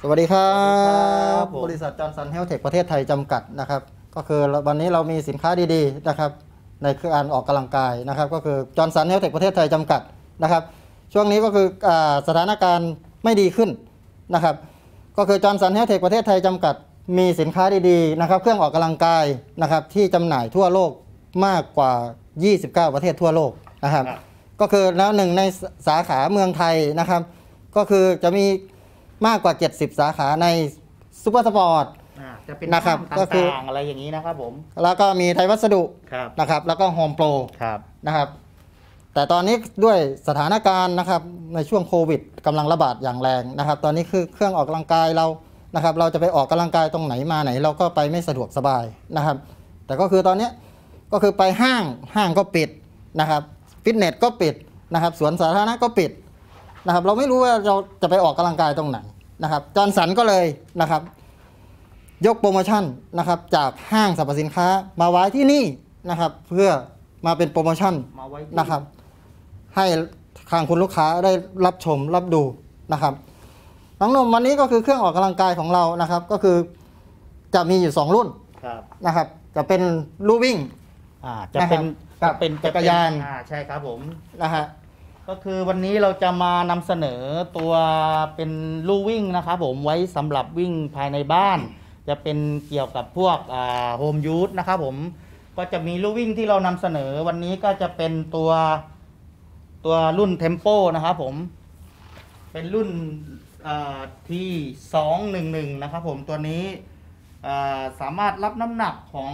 วัสดีครับผมบริษัทจอห์นสันเฮลเทคประเทศไทยจำกัดนะครับก็คือวันนี้เรามีสินค้าดีๆนะครับในการออกกำลังกายนะครับก็คือจอห์นสันเฮลเทคประเทศไทยจำกัดนะครับช่วงนี้ก็คือสถานการณ์ไม่ดีขึ้นนะครับก็คือจอห์นสันเฮลเทคประเทศไทยจำกัดมีสินค้าดีๆนะครับเครื่องออกกำลังกายนะครับที่จำหน่ายทั่วโลกมากกว่า29ประเทศทั่วโลกนะครับก็คือแล้วหนึ่งในสาขาเมืองไทยนะครับก็คือจะมีมากกว่า70สาขาในซูเปอร์สปอร์ตจะเป็นนะครับก็คืออะไรอย่างนี้นะครับผมแล้วก็มีไทยวัสดุครับนะครับแล้วก็โฮมโปรครับนะครับแต่ตอนนี้ด้วยสถานการณ์นะครับในช่วงโควิดกำลังระบาดอย่างแรงนะครับตอนนี้คือเครื่องออกกำลังกายเรานะครับเราจะไปออกกำลังกายตรงไหนมาไหนเราก็ไปไม่สะดวกสบายนะครับแต่ก็คือตอนนี้ก็คือไปห้างก็ปิดนะครับฟิตเนสก็ปิดนะครับสวนสาธารณะก็ปิดนะครับเราไม่รู้ว่าเราจะไปออกกำลังกายตรงไหนนะครับจอห์นสันก็เลยนะครับยกโปรโมชั่นนะครับจากห้างสรรพสินค้ามาไว้ที่นี่นะครับเพื่อมาเป็นโปรโมชั่นนะครับให้ทางคุณลูกค้าได้รับชมรับดูนะครับน้องนมวันนี้ก็คือเครื่องออกกำลังกายของเรานะครับก็คือจะมีอยู่2รุ่นนะครับจะเป็นลู่วิ่งจะเป็นจักรยานใช่ครับผมนะฮะก็คือวันนี้เราจะมานำเสนอตัวเป็นลู่วิ่งนะครับผมไว้สำหรับวิ่งภายในบ้านจะเป็นเกี่ยวกับพวกโฮมยูสนะครับผมก็จะมีลู่วิ่งที่เรานำเสนอวันนี้ก็จะเป็นตัวรุ่นเทมโปนะครับผมเป็นรุ่นที่211นะครับผมตัวนี้สามารถรับน้ำหนักของ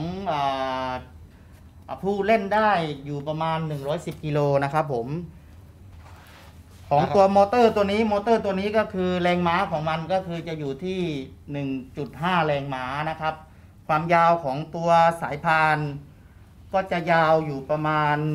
ผู้เล่นได้อยู่ประมาณ110กิโลนะครับผมของตัวมอเตอร์ตัวนี้ก็คือแรงม้าของมันก็คือจะอยู่ที่ 1.5 แรงม้านะครับความยาวของตัวสายพานก็จะยาวอยู่ประมาณ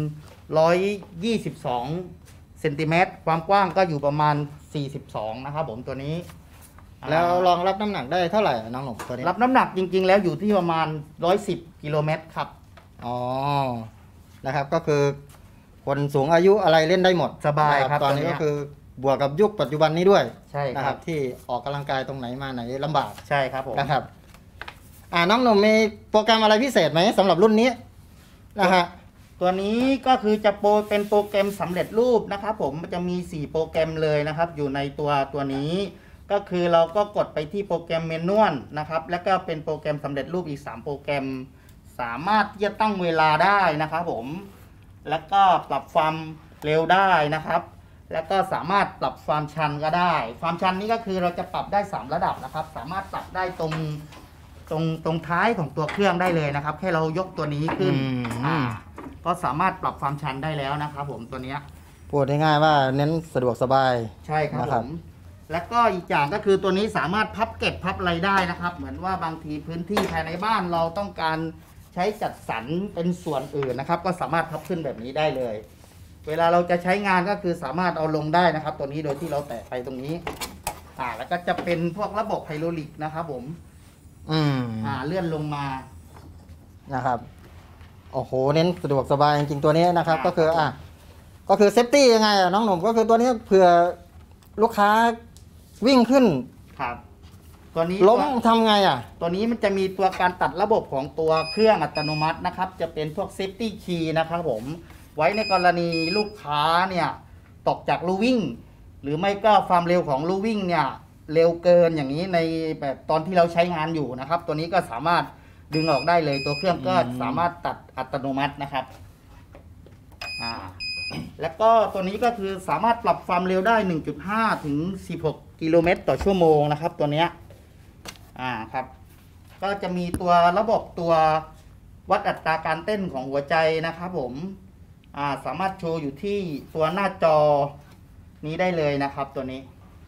122เซนติเมตรความกว้างก็อยู่ประมาณ42นะครับผมตัวนี้แล้วรองรับน้ำหนักได้เท่าไหร่น้องหนุ่มตัวนี้รับน้ำหนักจริงๆแล้วอยู่ที่ประมาณ110กิโลเมตรครับอ๋อนะครับก็คือคนสูงอายุอะไรเล่นได้หมดสบายครับตอนนี้ก็คือบวกกับยุคปัจจุบันนี้ด้วยใช่นะครับที่ออกกำลังกายตรงไหนมาไหนลำบากใช่ครับผมนะครับน้องหนุ่มมีโปรแกรมอะไรพิเศษไหมสำหรับรุ่นนี้นะฮะตัวนี้ก็คือจะเป็นโปรแกรมสำเร็จรูปนะครับผมมันจะมี4โปรแกรมเลยนะครับอยู่ในตัวนี้ก็คือเราก็กดไปที่โปรแกรมเมนูนะครับแล้วก็เป็นโปรแกรมสำเร็จรูปอีก3โปรแกรมสามารถที่จะตั้งเวลาได้นะครับผมแล้วก็ปรับความเร็วได้นะครับแล้วก็สามารถปรับความชันก็ได้ความชันนี้ก็คือเราจะปรับได้3ระดับนะครับสามารถปรับได้ตรงท้ายของตัวเครื่องได้เลยนะครับแค่เรายกตัวนี้ขึ้นก็สามารถปรับความชันได้แล้วนะครับผมตัวนี้พูดง่ายๆว่าเน้นสะดวกสบายใช่ครับผมแล้วก็อีกอย่างก็คือตัวนี้สามารถพับเก็บพับอะไรได้นะครับเหมือนว่าบางทีพื้นที่ภายในบ้านเราต้องการใช้จัดสรรเป็นส่วนอื่นนะครับก็สามารถพับขึ้นแบบนี้ได้เลยเวลาเราจะใช้งานก็คือสามารถเอาลงได้นะครับตัวนี้โดยที่เราแตะไปตรงนี้แล้วก็จะเป็นพวกระบบไฮดรอลิกนะครับผมเลื่อนลงมานะครับโอ้โหเน้นสะดวกสบายจริงๆตัวนี้นะครับก็คือก็คือเซฟตี้ยังไงน้องหนุ่มก็คือตัวนี้เผื่อลูกค้าวิ่งขึ้นครับตัวนี้ล้มทำไงตัวนี้มันจะมีตัวการตัดระบบของตัวเครื่องอัตโนมัตินะครับจะเป็นพวกเซฟตี้คีย์นะครับผมไว้ในกรณีลูกค้าเนี่ยตกจากลู่วิ่งหรือไม่ก็ความเร็วของลู่วิ่งเนี่ยเร็วเกินอย่างนี้ในแบบตอนที่เราใช้งานอยู่นะครับตัวนี้ก็สามารถดึงออกได้เลยตัวเครื่องก็สามารถตัดอัตโนมัตินะครับแล้วก็ตัวนี้ก็คือสามารถปรับความเร็วได้ 1.5 ถึง 16 กิโลเมตรต่อชั่วโมงนะครับตัวเนี้ยครับก็จะมีตัวระบบตัววัดอัตราการเต้นของหัวใจนะครับผมสามารถโชว์อยู่ที่ตัวหน้าจอนี้ได้เลยนะครับตัวนี้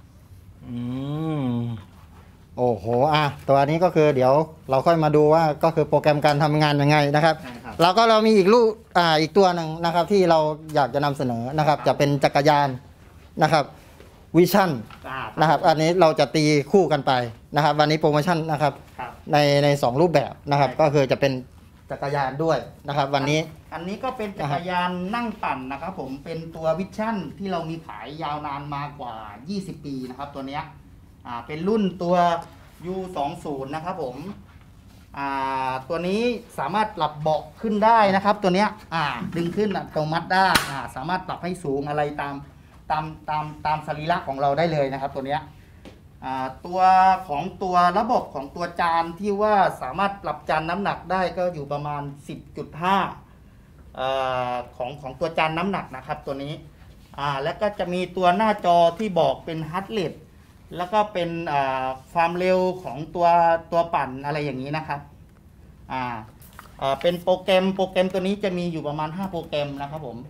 โอ้โหตัวนี้ก็คือเดี๋ยวเราค่อยมาดูว่าก็คือโปรแกรมการทำงานยังไงนะครับแล้วก็เรามีอีกตัวหนึ่งนะครับที่เราอยากจะนำเสนอนะครับจะเป็นจักรยานนะครับวิชั่นนะครับอันนี้เราจะตีคู่กันไปนะครับวันนี้โปรโมชั่นนะครับใน2รูปแบบนะครับก็คือจะเป็นจักรยานด้วยนะครับวันนี้อันนี้ก็เป็นจักรยานนั่งปั่นนะครับผมเป็นตัววิชั่นที่เรามีขายยาวนานมากว่า20 ปีนะครับตัวนี้เป็นรุ่นตัว U20 นะครับผมตัวนี้สามารถปรับเบาะขึ้นได้นะครับตัวเนี้ยดึงขึ้นอัตโนมัติได้สามารถปรับให้สูงอะไรตามสรีระของเราได้เลยนะครับตัวเนี้ยตัวของตัวระบบของตัวจานที่ว่าสามารถปรับจานน้ำหนักได้ก็อยู่ประมาณ 10.5 ของตัวจานน้ำหนักนะครับตัวนี้แล้วก็จะมีตัวหน้าจอที่บอกเป็นฮัตเรทแล้วก็เป็นความเร็วของตัวปั่นอะไรอย่างนี้นะครับเป็นโปรแกรมตัวนี้จะมีอยู่ประมาณ5โปรแกรมนะครับผม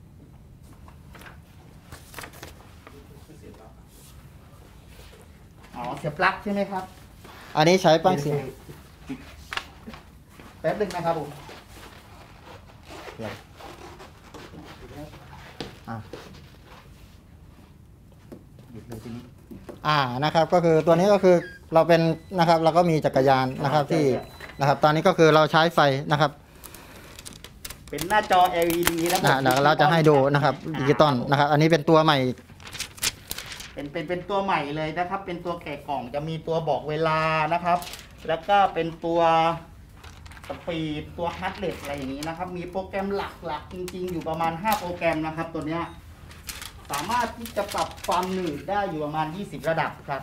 เสียบปลั๊กใช่ไหมครับอันนี้ใช้ปลั๊กเสียบแป๊บนึงนะครับผมนะครับก็คือตัวนี้ก็คือเราเป็นนะครับเราก็มีจักรยานนะครับที่นะครับตอนนี้ก็คือเราใช้ไฟนะครับเป็นหน้าจอ LED นะเราจะให้ดูนะครับดิจิตอลนะครับอันนี้เป็นตัวใหม่เป็นตัวใหม่เลยนะครับเป็นตัวแกะกล่องจะมีตัวบอกเวลานะครับแล้วก็เป็นตัวสปีดตัวฮัตเรทอะไรอย่างนี้นะครับมีโปรแกรมหลักๆจริงๆอยู่ประมาณ5โปรแกรมนะครับตัวเนี้ยสามารถที่จะปรับความหนืดได้อยู่ประมาณ20ระดับครับ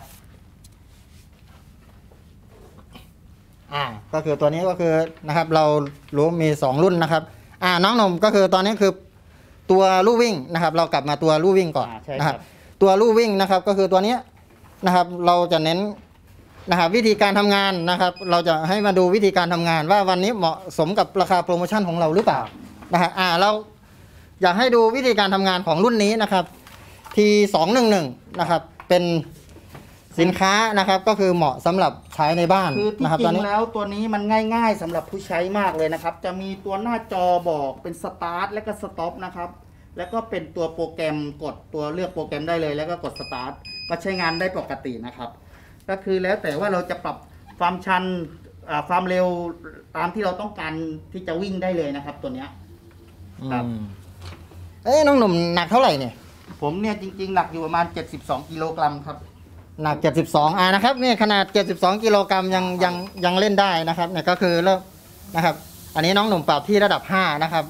ก็คือตัวนี้ก็คือนะครับเรารู้มี2รุ่นนะครับน้องหนุ่มก็คือตอนนี้คือตัวลู่วิ่งนะครับเรากลับมาตัวลู่วิ่งก่อนนะครับตัวลู่วิ่งนะครับก็คือตัวนี้นะครับเราจะเน้นนะครับวิธีการทำงานนะครับเราจะให้มาดูวิธีการทำงานว่าวันนี้เหมาะสมกับราคาโปรโมชั่นของเราหรือเปล่านะฮะเราอยากให้ดูวิธีการทำงานของรุ่นนี้นะครับ T211 นะครับเป็นสินค้านะครับก็คือเหมาะสำหรับใช้ในบ้านคือที่จริงแล้วตัวนี้มันง่ายๆสำหรับผู้ใช้มากเลยนะครับจะมีตัวหน้าจอบอกเป็นสตาร์ทและก็สต็อปนะครับแล้วก็เป็นตัวโปรแกรมกดตัวเลือกโปรแกรมได้เลยแล้วก็กดสตาร์ทก็ใช้งานได้ปกตินะครับก็คือแล้วแต่ว่าเราจะปรับความชันความเร็วตามที่เราต้องการที่จะวิ่งได้เลยนะครับตัวเนี้ยครับน้องหนุ่มหนักเท่าไหร่เนี่ยผมเนี่ยจริงๆหนักอยู่ประมาณ72กิโลกรัมครับหนัก72นะครับนี่ขนาด72กิโลกรัมยังเล่นได้นะครับเนี่ยก็คือเริ่มนะครับอันนี้น้องหนุ่มปรับที่ระดับ5นะครับ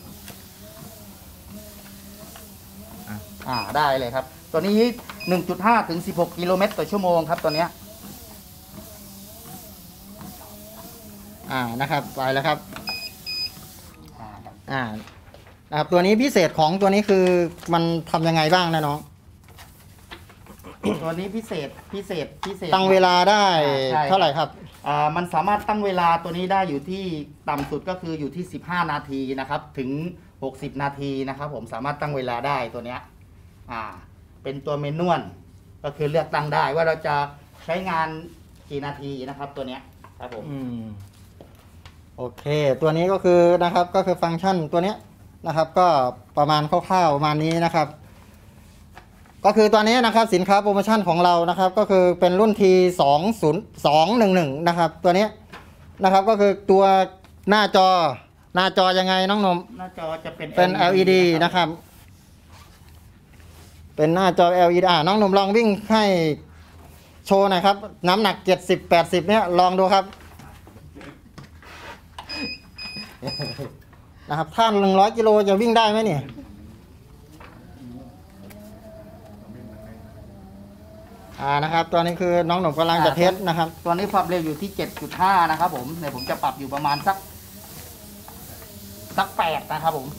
ได้เลยครับตัวนี้ 1.5 ถึง 16 กิโลเมตรต่อชั่วโมงครับตัวเนี้ยนะครับไปแล้วครับนะครับตัวนี้พิเศษของตัวนี้คือมันทำยังไงบ้างนะน้องตัวนี้พิเศษตั้งเวลาได้เท่าไหร่ครับมันสามารถตั้งเวลาตัวนี้ได้อยู่ที่ต่ำสุดก็คืออยู่ที่15นาทีนะครับถึง60นาทีนะครับผมสามารถตั้งเวลาได้ตัวเนี้ยเป็นตัวเมนวลก็คือเลือกตั้งได้ว่าเราจะใช้งานกี่นาทีนะครับตัวเนี้ยครับผมโอเคตัวนี้ก็คือนะครับก็คือฟังก์ชันตัวเนี้ยนะครับก็ประมาณคร่าวๆประมาณนี้นะครับก็คือตอนนี้นะครับสินค้าโปรโมชั่นของเรานะครับก็คือเป็นรุ่น T211 นะครับตัวนี้นะครับก็คือตัวหน้าจอยังไงน้องนมหน้าจอจะเป็น LED นะครับเป็นหน้าจอ LED น้องนมลองวิ่งให้โชว์หน่อยครับน้ำหนัก70-80เนี่ยลองดูครับนะครับถ้า100กิโลจะวิ่งได้ไหมเนี่ยนะครับตัวนี้คือน้องหนุ่มกำลังจะเทสนะครับตัวนี้ความเร็วอยู่ที่ 7.5 นะครับผมเดี๋ยวผมจะปรับอยู่ประมาณสัก8นะครับผม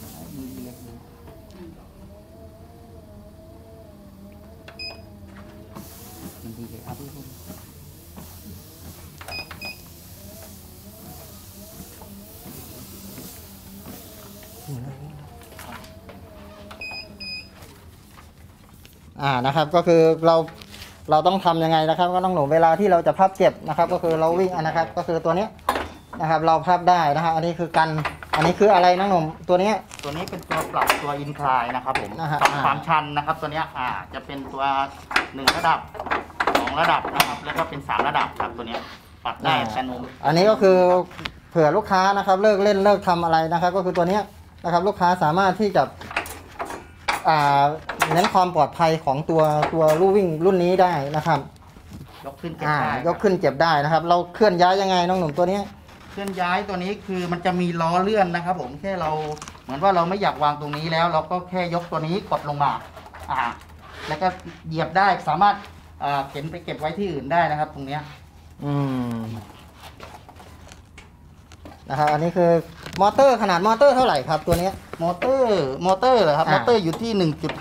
นะครับก็คือเราต้องทำยังไงนะครับก็ต้องหนูเวลาที่เราจะพับเก็บนะครับก็คือเราวิ่งนะครับก็คือตัวนี้นะครับเราพับได้นะครับอันนี้คือกันอันนี้คืออะไรน้องหนุ่มตัวนี้เป็นตัวปรับตัวอินคลายนะครับผมปรับความชันนะครับตัวนี้จะเป็นตัว1ระดับ2ระดับนะครับแล้วก็เป็น3ระดับครับตัวนี้ปรับได้แต่นมอันนี้ก็คือเผื่อลูกค้านะครับเลิกเล่นเลิกทำอะไรนะครับก็คือตัวนี้นะครับลูกค้าสามารถที่จะเน้นความปลอดภัยของตัวลู่วิ่งรุ่นนี้ได้นะครับยกขึ้นเก็บได้ยกขึ้นเก็บได้นะครับ เราเคลื่อนย้ายยังไงน้องหนุ่มตัวนี้เคลื่อนย้ายตัวนี้คือมันจะมีล้อเลื่อนนะครับผมแค่เราเหมือนว่าเราไม่อยากวางตรงนี้แล้ว เราก็แค่ยกตัวนี้กดลงมาแล้วก็เหยียบได้สามารถเข็นไปเก็บไว้ที่อื่นได้นะครับ ตรงเนี้ยนะครับอันนี้คือมอเตอร์ขนาดมอเตอร์เท่าไหร่ครับตัวนี้มอเตอร์เหรอครับมอเตอร์อยู่ที่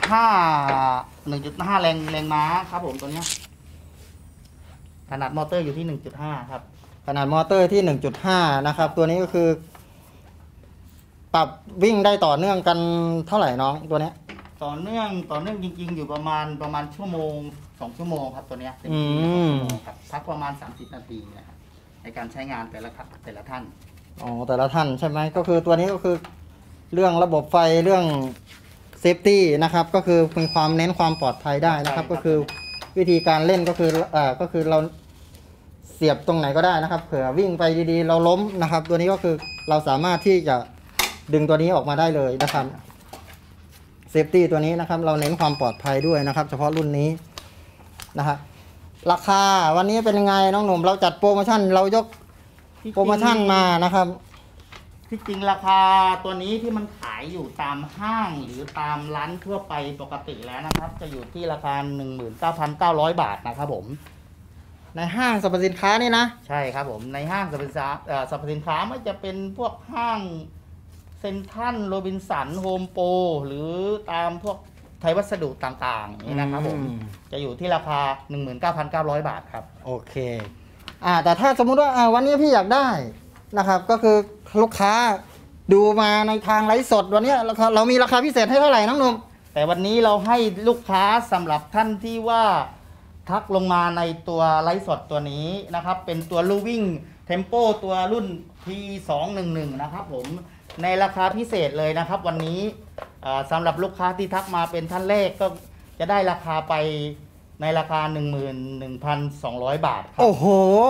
1.5 แรงม้าครับผมตัวเนี้ยขนาดมอเตอร์อยู่ที่ 1.5 ครับขนาดมอเตอร์ที่ 1.5 นะครับตัวนี้ก็คือปรับวิ่งได้ต่อเนื่องกันเท่าไหร่น้องตัวนี้ต่อเนื่องจริงๆอยู่ประมาณชั่วโมง2 ชั่วโมงครับตัวเนี้ยเป็นอืที่ม 2 ชั่วโมงครับพักประมาณ30 นาทีนะครับในการใช้งานแต่ละท่านอ๋อแต่ละท่านใช่ไหมก็คือตัวนี้ก็คือเรื่องระบบไฟเรื่องเซฟตี้นะครับก็คือมีความเน้นความปลอดภัยได้นะครับ ก็คือวิธีการเล่นก็คือเราเสียบตรงไหนก็ได้นะครับเผื่อวิ่งไปดีๆเราล้มนะครับ ตัวนี้ก็คือเราสามารถที่จะดึงตัวนี้ออกมาได้เลยนะครับเซฟตี้ตัวนี้นะครับเราเน้นความปลอดภัยด้วยนะครับ เฉพาะรุ่นนี้นะครับราคาวันนี้เป็นยังไงน้องหนุ่มเราจัดโปรโมชั่นเรายกที่โปรโมชั่นมานะครับที่จริงราคาตัวนี้ที่มันขายอยู่ตามห้างหรือตามร้านทั่วไปปกติแล้วนะครับ จะอยู่ที่ราคา 19,900 บาทนะครับผมในห้างสรรพสินค้านี่นะใช่ครับผมในห้างสรรพสินค้าไม่จะเป็นพวกห้างเซ็นทรัลโรบินสันโฮมโปรหรือตามพวกไทยวัสดุต่างๆนี่นะครับผมจะอยู่ที่ราคา 19,900 บาทครับโอเคแต่ถ้าสมมุติว่าวันนี้พี่อยากได้นะครับ ก็คือลูกค้าดูมาในทางไลฟ์สดวันนี้เรามีราคาพิเศษให้เท่าไหร่น้องหนุ่มแต่วันนี้เราให้ลูกค้าสำหรับท่านที่ว่าทักลงมาในตัวไลฟ์สดตัวนี้นะครับ เป็นตัวลู่วิ่งเทมโปตัวรุ่น T211 นะครับผมในราคาพิเศษเลยนะครับ วันนี้สำหรับลูกค้าที่ทักมาเป็นท่านแรกก็จะได้ราคาไปในราคา 11,200 บาทครับโอ้โห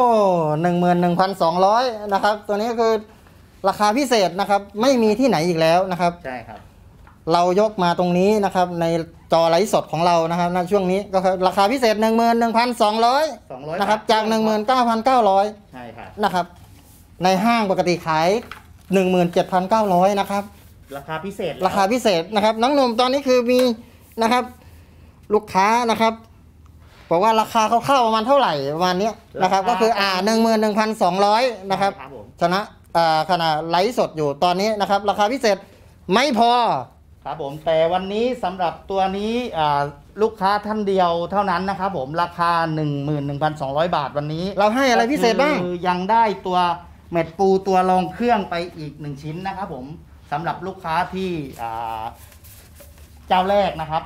11,200นะครับ ตัวนี้คือราคาพิเศษนะครับ ไม่มีที่ไหนอีกแล้วนะครับใช่ครับเรายกมาตรงนี้นะครับ ในจอไลฟ์สดของเรานะครับณช่วงนี้ก็คือราคาพิเศษ 11,200นะครับจาก 19,900 ใช่ครับนะครับในห้างปกติขาย 17,900นะครับราคาพิเศษราคาพิเศษนะครับน้องหนุ่มตอนนี้คือมีนะครับ ลูกค้านะครับบอกว่าราคาเข้าๆประมาณเท่าไหร่ประมาณนี้นะครับ ก็คือ11,200นะครับครับผมชนะขณะไลฟ์สดอยู่ตอนนี้นะครับ ราคาพิเศษไม่พอครับผมแต่วันนี้สำหรับตัวนี้ลูกค้าท่านเดียวเท่านั้นนะครับผมราคา 11,200 บาทวันนี้เราให้อะไรพิเศษบ้างคือยังได้ตัวเม็ดปูตัวรองเครื่องไปอีก1ชิ้นนะครับผมสำหรับลูกค้าที่เจ้าแรกนะครับ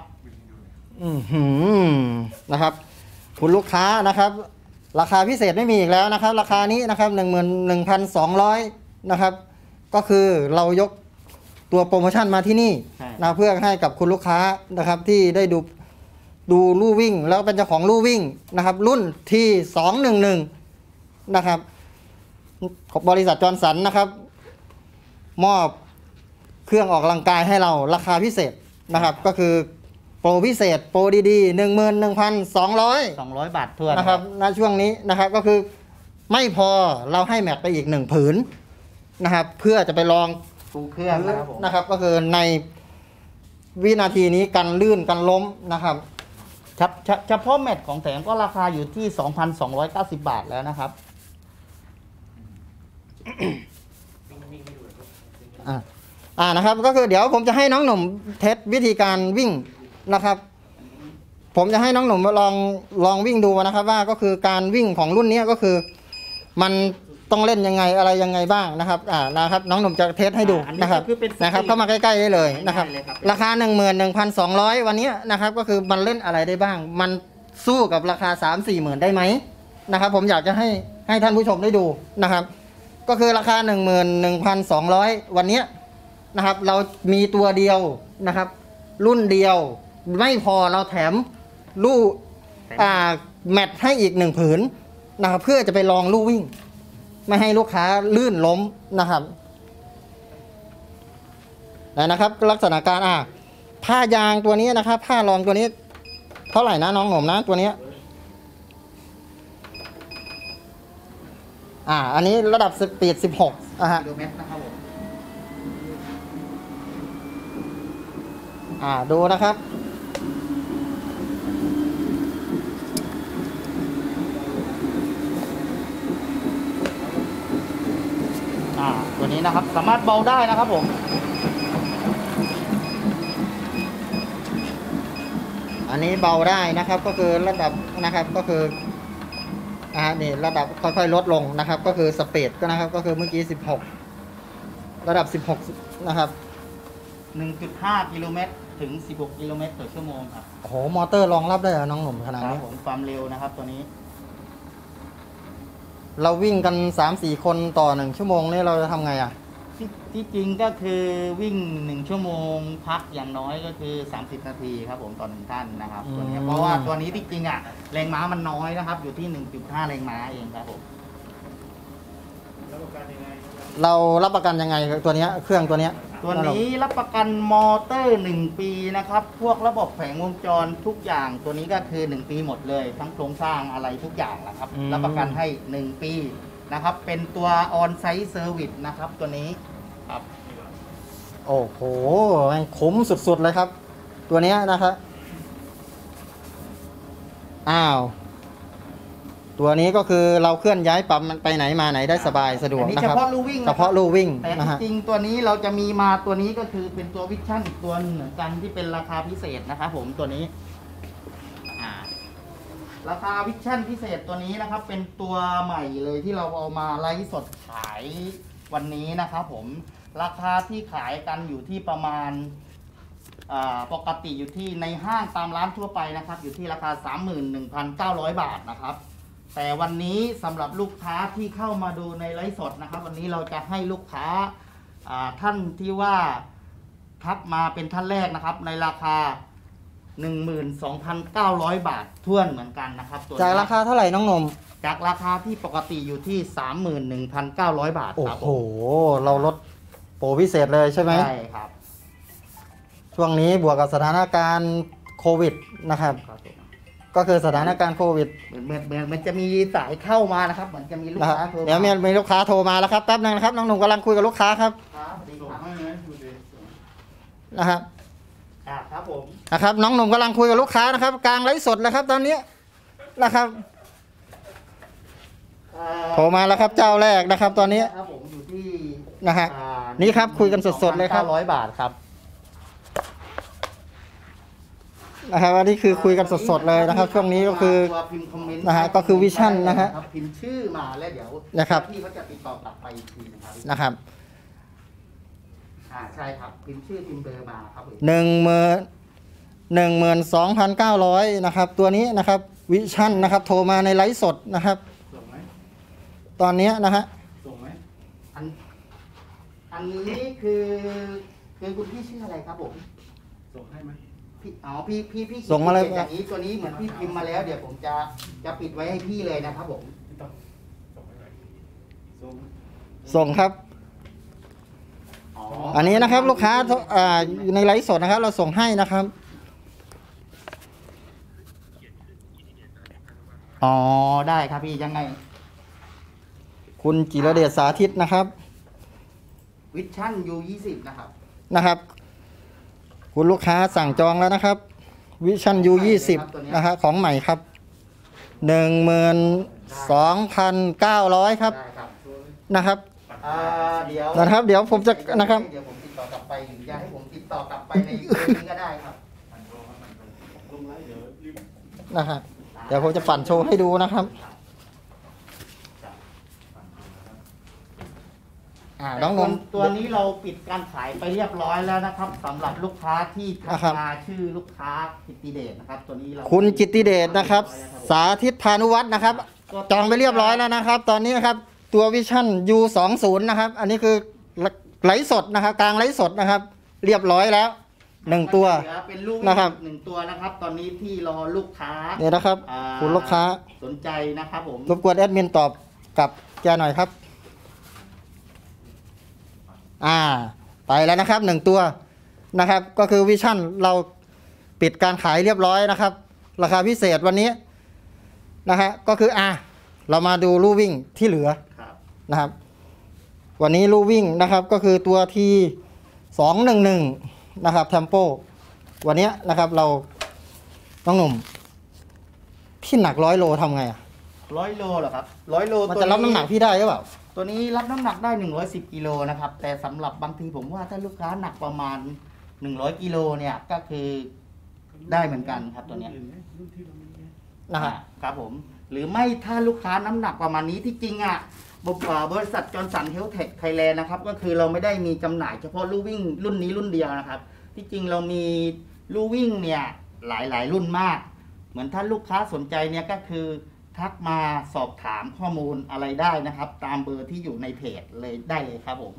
นะครับคุณลูกค้านะครับ ราคาพิเศษไม่มีอีกแล้วนะครับ ราคานี้นะครับ11,200นะครับก็คือเรายกตัวโปรโมชั่นมาที่นี่ใช่นะเพื่อให้กับคุณลูกค้านะครับที่ได้ดูลู่วิ่งแล้วเป็นเจ้าของลู่วิ่งนะครับ รุ่นที่211นะครับของบริษัทจอห์นสันนะครับ มอบเครื่องออกกำลังกายให้เราราคาพิเศษนะครับ ก็คือโปรพิเศษโปรดีๆ11,200 บาททวนนะครับณช่วงนี้นะครับก็คือไม่พอเราให้แม็กไปอีก1ผืนนะครับ เพื่อจะไปลองปูเครื่องนะครับผมนะครับ ก็คือในวินาทีนี้กันลื่นกันล้มนะครับเฉพาะแมตช์ของแถมก็ราคาอยู่ที่ 2,290 บาทแล้วนะครับนะครับก็คือเดี๋ยวผมจะให้น้องหนุ่มเทสวิธีการวิ่งนะครับ ผมจะให้น้องหนุ่มลองวิ่งดูนะครับ ว่าก็คือการวิ่งของรุ่นนี้ก็คือ มันต้องเล่นยังไงอะไรยังไงบ้างนะครับนะครับ น้องหนุ่มจะเทสให้ดูอันนี้นะครับก็คือเป็นสตรีทนะครับเข้ามาใกล้ๆได้เลยนะครับง่ายๆเลยครับราคา 11,200วันนี้นะครับก็คือมันเล่นอะไรได้บ้าง มันสู้กับราคา 3-4 หมื่นได้ไหมนะครับ ผมอยากจะให้ท่านผู้ชมได้ดูนะครับ ก็คือราคา 11,200วันนี้นะครับ เรามีตัวเดียวนะครับ รุ่นเดียวไม่พอเราแถมลู่แมทให้อีก1ผืนนะครับเพื่อจะไปลองลู่วิ่ง ไม่ให้ลูกค้าลื่นล้มนะครับนะครับลักษณะการผ้ายางตัวนี้นะครับ ผ้ารองตัวนี้เท่าไหร่นะน้องหนุ่มนะตัวนี้อันนี้ระดับสปีด16ฮะกิโลเมตรนะครับผมดูนะครับตัวนี้นะครับสามารถเบาได้นะครับผมอันนี้เบาได้นะครับก็คือระดับนะครับก็คือนี่ระดับค่อยๆลดลงนะครับ ก็คือสปีดก็นะครับก็คือเมื่อกี้16ระดับ16นะครับ 1.5 กิโลเมตรถึง16 กิโลเมตรต่อชั่วโมงครับโอ้โหมอเตอร์รองรับได้เหรอน้องหนุ่มขนาดครันี้บผมความเร็วนะครับตัวนี้เราวิ่งกัน 3-4 คนต่อ1ชั่วโมงนี่เราจะทำไงที่จริงก็คือวิ่ง1ชั่วโมงพักอย่างน้อยก็คือ30นาทีครับผมต่อ1ท่านนะครับตัวนี้เพราะว่าตัวนี้ที่จริงแรงม้ามันน้อยนะครับอยู่ที่ 1.5 แรงม้าเองครับผมเรารับประกันยังไงตัวนี้เครื่องตัวนี้ตัวนี้รับประกันมอเตอร์1ปีนะครับพวกระบบแผงวงจรทุกอย่างตัวนี้ก็คือ1ปีหมดเลยทั้งโครงสร้างอะไรทุกอย่างนะครับรับประกันให้1ปีนะครับเป็นตัวออนไซต์เซอร์วิสนะครับตัวนี้ครับโอ้โหมันคุ้มสุดๆเลยครับตัวนี้นะครับตัวนี้ก็คือเราเคลื่อนย้ายปั๊มมันไปไหนมาไหนได้สบายสะดวกนะครับเฉพาะลู่วิ่งเฉพาะลู่วิ่งแต่จริงตัวนี้เราจะมีมาตัวนี้ก็คือเป็นตัววิชั่นอีกตัวเหมือนกันที่เป็นราคาพิเศษนะครับผมตัวนี้ราคาวิชั่นพิเศษตัวนี้นะครับเป็นตัวใหม่เลยที่เราเอามาไลฟ์สดขายวันนี้นะครับผมราคาที่ขายกันอยู่ที่ประมาณปกติอยู่ที่ในห้างตามร้านทั่วไปนะครับอยู่ที่ราคา 31,900 บาทนะครับแต่วันนี้สำหรับลูกค้าที่เข้ามาดูในไลฟ์สดนะครับวันนี้เราจะให้ลูกค้าท่านที่ว่าทักมาเป็นท่านแรกนะครับในราคา 12,900 บาทท้วนเหมือนกันนะครับจากราคาเท่าไหร่น้องนมจากราคาที่ปกติอยู่ที่ 31,900 บาทครับโอ้โหเราลดโปรพิเศษเลยใช่ไหมใช่ครับช่วงนี้บวกกับสถานการณ์โควิดนะครับก็คือสถานการณ์โควิดเหมือนมันจะมีสายเข้ามานะครับเหมือนจะมีลูกค้าโทรเดี๋ยวมีลูกค้าโทรมาแล้วครับแป๊บนึงนะครับน้องหนุ่มกำลังคุยกับลูกค้าครับนะครับครับผมนะครับน้องหนุ่มกำลังคุยกับลูกค้านะครับกลางไลฟ์สดเลยครับตอนนี้นะครับโทรมาแล้วครับเจ้าแรกนะครับตอนนี้ครับผมอยู่ที่นะฮะนี่ครับคุยกันสดๆเลยครับ 900 บาทครับนะครับอันนี้คือคุยกันสดๆเลยนะครับช่วงนี้ก็คือนะฮะก็คือวิชั่นนะฮะพิมพ์ชื่อมาแล้วเดี๋ยวนะครับพี่เขาจะติดต่อกลับไปอีกทีนะครับใช่ครับพิมพ์ชื่อพิมพ์เบอร์มาครับ 12,900นะครับตัวนี้นะครับวิชั่นนะครับโทรมาในไลฟ์สดนะครับตอนนี้นะฮะส่งไหมอันนี้คือคุณพี่ชื่ออะไรครับผมส่งให้ไหมพี่ส่งมาเลยอย่างนี้ตัวนี้เหมือนพี่พิมพ์มาแล้วเดี๋ยวผมจะปิดไว้ให้พี่เลยนะครับผมส่งครับอันนี้นะครับลูกค้าอยู่ในไลฟ์สดนะครับเราส่งให้นะครับได้ครับพี่ยังไงคุณจิรเดชสาธิตนะครับวิชั่น U20 นะครับคุณลูกค้าสั่งจองแล้วนะครับวิชั่น U20 นะครับของใหม่ครับ 12,900 ครับนะครับเดี๋ยวนะครับเดี๋ยวผมจะนะครับเดี๋ยวผมติดต่อกลับไปหรือจะให้ผมติดต่อกลับไปในนี้ก็ได้ครับนะครับเดี๋ยวผมจะปั่นโชว์ให้ดูนะครับน้องนนท์ตัวนี้เราปิดการขายไปเรียบร้อยแล้วนะครับสำหรับลูกค้าที่ทักมาชื่อลูกค้ากิตติเดชนะครับตัวนี้เราคุณกิตติเดชนะครับสาธิตพานุวัฒน์นะครับจองไปเรียบร้อยแล้วนะครับตอนนี้นะครับตัววิชั่น U20 นะครับอันนี้คือไลฟ์สดนะครับกลางไลฟ์สดนะครับเรียบร้อยแล้ว1ตัวเป็นลูกนะครับ 1ตัวนะครับตอนนี้ที่รอลูกค้าเนี่ยนะครับคุณลูกค้าสนใจนะครับผมรบกวนแอดมินตอบกับแกหน่อยครับไปแล้วนะครับ1ตัวนะครับก็คือวิชั่นเราปิดการขายเรียบร้อยนะครับราคาพิเศษวันนี้นะฮะก็คือเรามาดูลู่วิ่งที่เหลือนะครับวันนี้ลู่วิ่งนะครับก็คือตัวที่211นะครับเทมโปวันนี้นะครับเราน้องหนุ่มพี่หนัก100 โลทำไงอ่ะ 100 โลเหรอครับ100 โลมันจะรับน้ำหนักพี่ได้หรือเปล่าตัวนี้รับน้ำหนักได้110 กิโลนะครับแต่สำหรับบางทีผมว่าถ้าลูกค้าหนักประมาณ100 กิโลเนี่ยก็คือได้เหมือนกันครับตัวเนี้ยนะครับครับผมหรือไม่ถ้าลูกค้าน้ำหนักประมาณนี้ที่จริงอ่ะบริษัทจอห์นสันเฮลท์เทคไทยแลนด์นะครับก็คือเราไม่ได้มีจำหน่ายเฉพาะลู่วิ่งรุ่นนี้รุ่นเดียวนะครับที่จริงเรามีลู่วิ่งเนี่ยหลายรุ่นมาก เหมือนถ้าลูกค้าสนใจเนี่ยก็คือทักมาสอบถามข้อมูลอะไรได้นะครับ ตามเบอร์ที่อยู่ในเพจเลยได้เลยครับผม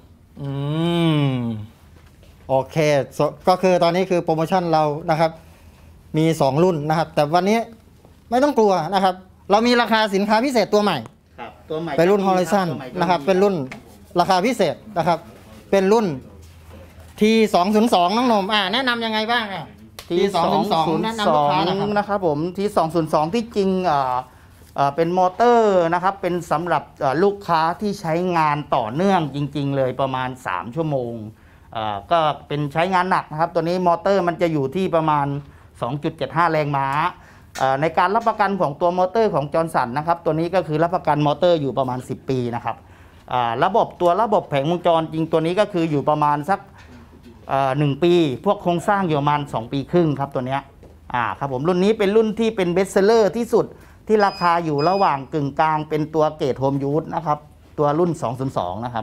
โอเคก็คือตอนนี้คือโปรโมชั่นเรานะครับมี2รุ่นนะครับแต่วันนี้ไม่ต้องกลัวนะครับเรามีราคาสินค้าพิเศษตัวใหม่ครับตัวใหม่เป็นรุ่น Horizon นะครับเป็นรุ่นราคาพิเศษนะครับเป็นรุ่น T202 น้องหนมแนะนำยังไงบ้างอ่ะ T202 แนะนำลูกค้านะครับผมที่202ที่จริงเป็นมอเตอร์นะครับเป็นสำหรับลูกค้าที่ใช้งานต่อเนื่องจริงๆเลยประมาณ3 ชั่วโมงก็เป็นใช้งานหนักนะครับตัวนี้มอเตอร์มันจะอยู่ที่ประมาณ 2.75 แรงม้าในการรับประกันของตัวมอเตอร์ของจอห์นสันนะครับตัวนี้ก็คือรับประกันมอเตอร์อยู่ประมาณ10 ปีนะครับระบบแผงวงจรจริงตัวนี้ก็คืออยู่ประมาณสัก1 ปีพวกโครงสร้างอยู่ประมาณ2 ปีครึ่งครับตัวเนี้ยครับผมรุ่นนี้เป็นรุ่นที่เป็นเบสเซลเลอร์ที่สุดที่ราคาอยู่ระหว่างกึ่งกลางเป็นตัวเกรดโฮมยูสนะครับตัวรุ่น202นะครับ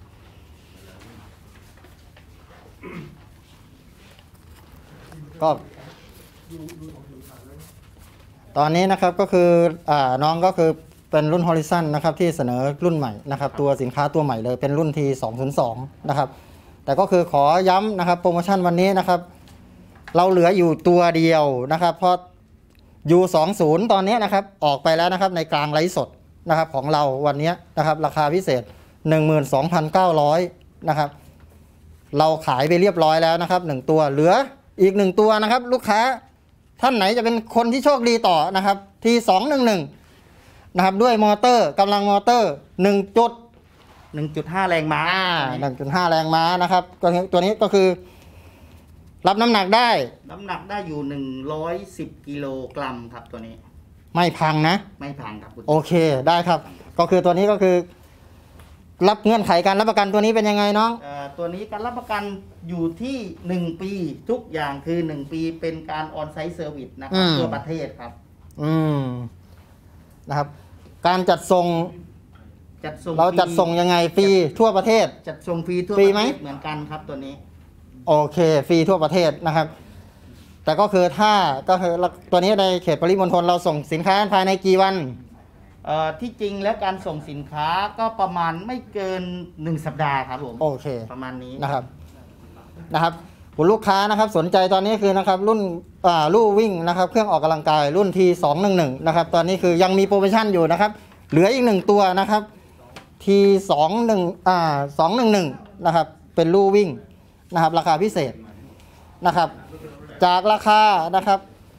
ก็ตอนนี้นะครับก็คือน้องก็คือเป็นรุ่น Horizon นะครับที่เสนอรุ่นใหม่นะครับตัวสินค้าตัวใหม่เลยเป็นรุ่น T202 นะครับแต่ก็คือขอย้ำนะครับโปรโมชั่นวันนี้นะครับเราเหลืออยู่ตัวเดียวนะครับเพราะ U20 ตอนนี้นะครับออกไปแล้วนะครับในกลางไลฟ์สดนะครับของเราวันนี้นะครับราคาพิเศษ 12,900 นะครับเราขายไปเรียบร้อยแล้วนะครับ1ตัวเหลืออีก1ตัวนะครับลูกค้าท่านไหนจะเป็นคนที่โชคดีต่อนะครับที่211นะครับด้วยมอเตอร์กำลังมอเตอร์ 1.5 แรงม้า 1.5 แรงม้านะครับตัวนี้ก็คือรับน้ำหนักได้อยู่110 กิโลกรัมครับตัวนี้ไม่พังนะไม่พังครับโอเคได้ครับก็คือตัวนี้ก็คือรับเงื่อนไขการรับประกันตัวนี้เป็นยังไงน้องตัวนี้การรับประกันอยู่ที่1 ปีทุกอย่างคือ1 ปีเป็นการออนไซต์เซอร์วิสนะครับทั่วประเทศครับนะครับการจัดส่งเราจัดส่งยังไงฟรีทั่วประเทศจัดส่งฟรีทั่วประเทศเหมือนกันครับตัวนี้โอเคฟรีทั่วประเทศนะครับแต่ก็คือก็คือตัวนี้ในเขตปริมณฑลเราส่งสินค้าภายในกี่วันที่จริงแล้วการส่งสินค้าก็ประมาณไม่เกิน1 สัปดาห์ครับผมโอเคประมาณนี้นะครับคุณลูกค้านะครับสนใจตอนนี้คือนะครับรุ่นลู่วิ่งนะครับเครื่องออกกำลังกายรุ่น T211 นะครับตอนนี้คือยังมีโปรโมชั่นอยู่นะครับเหลืออีก1ตัวนะครับ T211นะครับเป็นลู่วิ่งนะครับราคาพิเศษนะครับจากราคานะครับ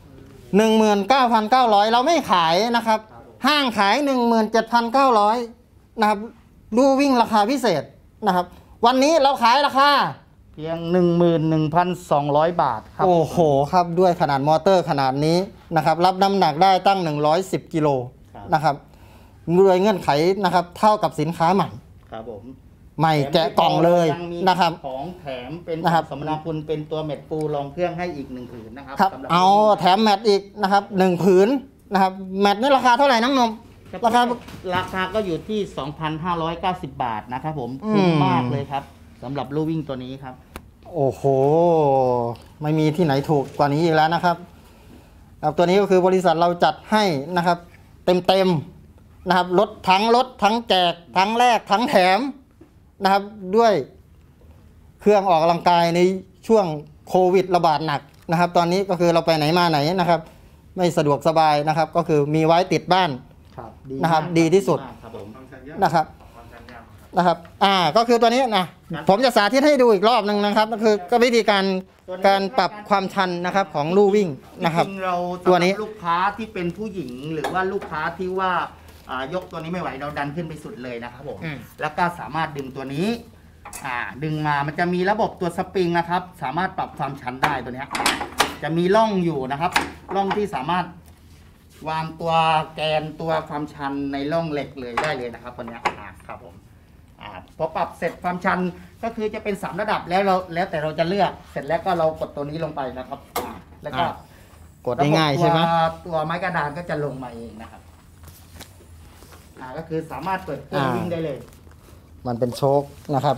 19,900 เราไม่ขายนะครับห้างขาย 17,900 นะครับลู่วิ่งราคาพิเศษนะครับวันนี้เราขายราคาเพียง 11,200 บาทครับโอ้โหครับด้วยขนาดมอเตอร์ขนาดนี้นะครับรับน้ำหนักได้ตั้ง110 กิโลนะครับด้วยเงื่อนไขนะครับเท่ากับสินค้าใหม่ครับผมใหม่แกะกล่องเลยนะครับของแถมเป็นสมนาคุณเป็นตัวแมตต์ปูรองเครื่องให้อีก1 ผืนนะครับเอาแถมแมตต์อีกนะครับ1 ผืนนะครับแมตต์นี่ราคาเท่าไหร่น้องนมราคาก็อยู่ที่ 2,590 บาทนะครับผมคุ้มมากเลยครับสำหรับลู่วิ่งตัวนี้ครับโอ้โหไม่มีที่ไหนถูกกว่านี้อีกแล้วนะครับตัวนี้ก็คือบริษัทเราจัดให้นะครับเต็มนะครับรถทั้งแจกทั้งแลกทั้งแถมนะครับด้วยเครื่องออกกำลังกายในช่วงโควิดระบาดหนักนะครับตอนนี้ก็คือเราไปไหนมาไหนนะครับไม่สะดวกสบายนะครับก็คือมีไว้ติดบ้านนะครับดีที่สุดนะครับก็คือตัวนี้นะผมจะสาธิตให้ดูอีกรอบนึงนะครับก็คือก็วิธีการปรับความชันนะครับของลู่วิ่งนะครับเราตัวนี้ลูกค้าที่เป็นผู้หญิงหรือว่าลูกค้าที่ว่ายกตัวนี้ไม่ไหวเราดันขึ้นไปสุดเลยนะครับผมอืมแล้วก็สามารถดึงตัวนี้ดึงมามันจะมีระบบตัวสปริงนะครับ สามารถปรับความชันได้ตัวเนี้ยจะมีร่องอยู่นะครับร่องที่สามารถวางตัวแกนตัวความชันในร่องเหล็กเลยได้เลยนะครับตัวเนี้ยครับผมพอปรับเสร็จความชันก็คือจะเป็น3ระดับแล้วแต่เราจะเลือกเสร็จแล้วก็เรากดตัวนี้ลงไปนะครับแล้วก็กดง่ายๆใช่ไหมตัวไม้กระดานก็จะลงมาเองนะครับก็คือสามารถเปิดเครื่องวิ่งได้เลยมันเป็นโชคนะครับ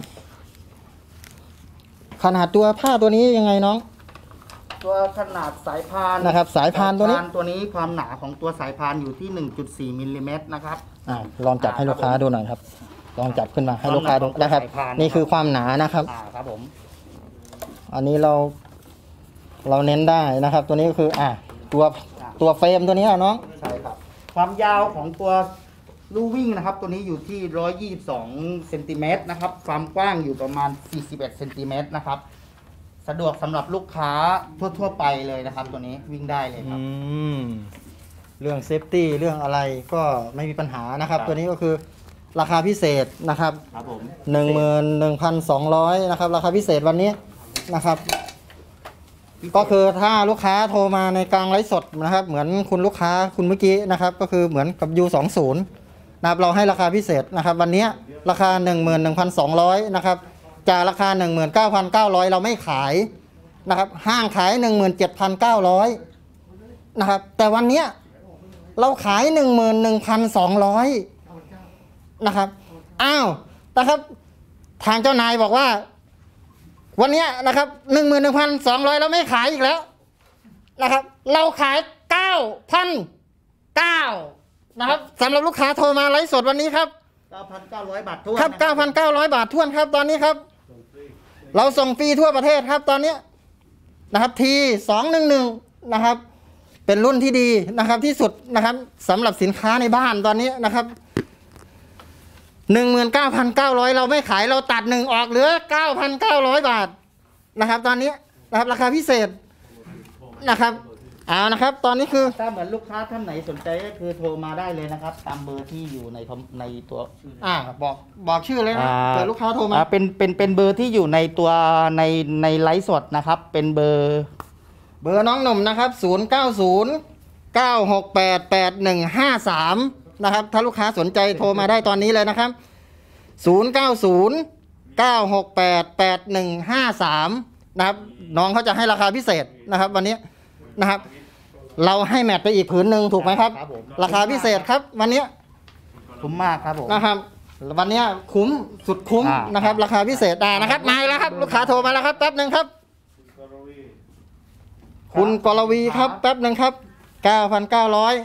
ขนาดตัวผ้าตัวนี้ยังไงน้องตัวขนาดสายพานนะครับสายพานตัวนี้ความหนาของตัวสายพานอยู่ที่ 1.4 มิลลิเมตรนะครับลองจับให้ลูกค้าดูหน่อยครับ ลองจับขึ้นมาให้ลูกค้าดูนะครับ นี่คือความหนานะครับครับผมอันนี้เราเน้นได้นะครับ ตัวนี้ก็คือตัวเฟรมตัวนี้น้องใช่ครับความยาวของตัวลู่วิ่งนะครับ ตัวนี้อยู่ที่ 122 เซนติเมตรนะครับ ความกว้างอยู่ประมาณ 41 เซนติเมตรนะครับ สะดวกสำหรับลูกค้าทั่วๆไปเลยนะครับ ตัวนี้วิ่งได้เลยครับเรื่องเซฟตี้เรื่องอะไรก็ไม่มีปัญหานะครับครับตัวนี้ก็คือราคาพิเศษนะครับครับผม 11,200นะครับราคาพิเศษวันนี้นะครับ ก็คือถ้าลูกค้าโทรมาในกลางไลฟ์สดนะครับ เหมือนคุณลูกค้าคุณเมื่อกี้นะครับ ก็คือเหมือนกับ U20 นะครับเราให้ราคาพิเศษนะครับ วันนี้ราคา 11,200นะครับจากราคา 19,900 เราไม่ขายนะครับห้างขาย 17,900นะครับแต่วันนี้เราขาย 11,200นะครับนะครับทางเจ้านายบอกว่าวันนี้นะครับ 11,200เราไม่ขายอีกแล้วนะครับเราขาย 9,900นะครับสำหรับลูกค้าโทรมาไลฟ์สดวันนี้ครับ 9,900 บาททั่วครับ 9,900 บาททวนครับตอนนี้ครับ เราส่งฟรีทั่วประเทศครับตอนนี้นะครับที211นะครับเป็นรุ่นที่ดีนะครับที่สุดนะครับสำหรับสินค้าในบ้านตอนนี้นะครับ 19,900 เราไม่ขายเราตัด1ออกเหลือ 9,900 บาทนะครับตอนนี้นะครับราคาพิเศษนะครับนะครับ ตอนนี้คือถ้าเหมือนลูกค้าท่านไหนสนใจก็คือโทรมาได้เลยนะครับ ตามเบอร์ที่อยู่ในตัวบอกชื่อเลยนะเกิดลูกค้าโทรมาเป็นเบอร์ที่อยู่ในตัวในไลฟ์สดนะครับ เป็นเบอร์น้องหนุ่มนะครับ090 968 8153นะครับถ้าลูกค้าสนใจโทรมาได้ตอนนี้เลยนะครับ090 968 8153นะครับน้องเขาจะให้ราคาพิเศษนะครับวันนี้นะครับเราให้แมทไปอีกผืนหนึ่งถูกไหมครับครับผมราคาพิเศษครับวันนี้คุ้มมากครับผมนะครับวันนี้คุ้มสุดคุ้มนะครับราคาพิเศษนะครับมาแล้วครับลูกค้าโทรมาแล้วครับแป๊บหนึ่งครับคุณกรวีครับแป๊บหนึ่งครับ 9,900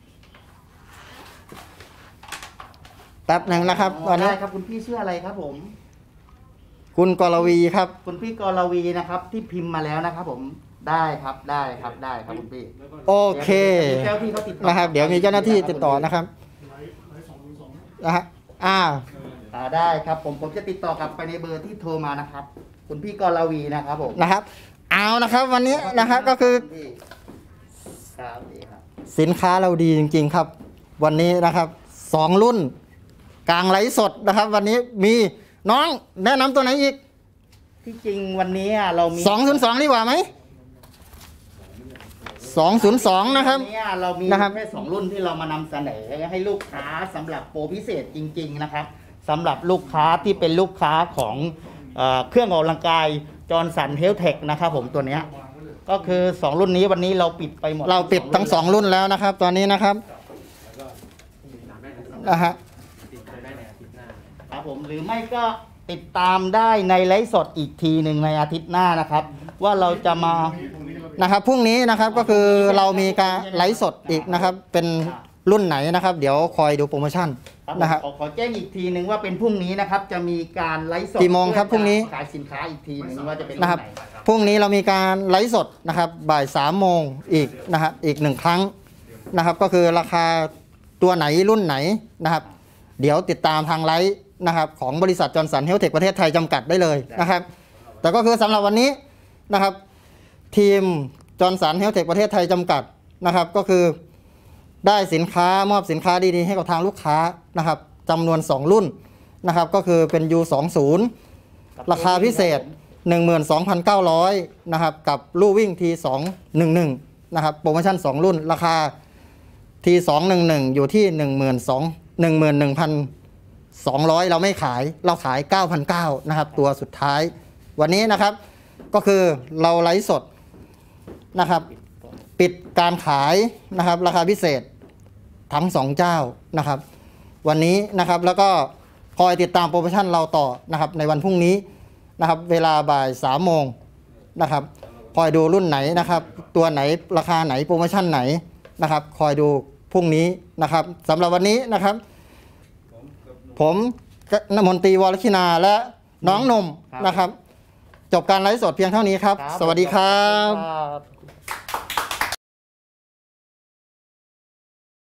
แป๊บหนึ่งนะครับตอนนี้ได้ครับคุณพี่ชื่ออะไรครับผมคุณกรวีครับคุณพี่กรวีนะครับ ที่พิมพ์มาแล้วนะครับผมได้ครับคุณพี่โอเคเดี๋ยวมีเจ้าหน้าที่เขาติดต่อนะครับ เดี๋ยวมีเจ้าหน้าที่ติดต่อนะครับนะฮะได้ครับผมจะติดต่อกลับไปในเบอร์ที่โทรมานะครับ คุณพี่กรวีนะครับผมนะครับเอานะครับวันนี้นะครับก็คือครับดีครับสินค้าเราดีจริงๆครับ วันนี้นะครับ2รุ่นกลางไลฟ์สดนะครับ วันนี้มีน้องแนะนำตัวไหนอีกที่จริงวันนี้เรามี 202ดีกว่าไหม202นะครับวันนี้เรามีนะครับแค่2รุ่นที่เรามานำเสนอให้ลูกค้าสำหรับโปรพิเศษจริง ๆนะครับสำหรับลูกค้าที่เป็นลูกค้าของเครื่องออกกำลังกายจอร์นสันเฮลเทคนะครับผมตัวเนี้ยก็คือ2รุ่นนี้วันนี้เราปิดไปหมดเราปิดทั้ง2รุ่นแล้วนะครับ ตอนนี้นะครับนะฮะครับผมหรือไม่ก็ติดตามได้ในไลฟ์สดอีกทีหนึ่งในอาทิตย์หน้านะครับ ว่าเราจะมานะครับพรุ่งนี้นะครับก็คือเรามีการไลฟ์สดอีกนะครับ เป็นรุ่นไหนนะครับ เดี๋ยวคอยดูโปรโมชั่นครับนะครับขอแจ้งอีกทีหนึ่งว่าเป็นพรุ่งนี้นะครับจะมีการไลฟ์สดกี่โมงครับพรุ่งนี้ขายสินค้าอีกทีหนึ่งว่าจะเป็นนะครับรุ่นไหนพรุ่งนี้เรามีการไลฟ์สดนะครับบ่าย3โมงอีกนะครับอีก1ครั้งนะครับ ก็คือราคาตัวไหนรุ่นไหนนะครับ เดี๋ยวติดตามทางไลฟ์นะครับของบริษัทจอร์นสันเฮลเทคประเทศไทยจำกัดได้เลยนะครับ แต่ก็คือสำหรับวันนี้นะครับ ทีมจอร์นสันเฮลเทคประเทศไทยจำกัดนะครับ ก็คือได้สินค้ามอบสินค้าดีๆให้กับทางลูกค้านะครับจำนวน2รุ่นนะครับก็คือเป็น U20 ราคาพิเศษ 12,900 นะครับกับลู่วิ่ง T211 นะครับโปรโมชั่น2รุ่นราคา T211 อยู่ที่ 11,200 เราไม่ขายเราขาย 9,900 นะครับตัวสุดท้ายวันนี้นะครับก็คือเราไลฟ์สดนะครับปิดการขายนะครับราคาพิเศษทั้ง2เจ้านะครับวันนี้นะครับแล้วก็คอยติดตามโปรโมชั่นเราต่อนะครับในวันพรุ่งนี้นะครับเวลาบ่าย3 โมงนะครับคอยดูรุ่นไหนนะครับตัวไหนราคาไหนโปรโมชั่นไหนนะครับคอยดูพรุ่งนี้นะครับสำหรับวันนี้นะครับผมนมนตรีวรคินาและน้องนมนะครับจบการไลฟ์สดเพียงเท่านี้ครับ สวัสดีครับ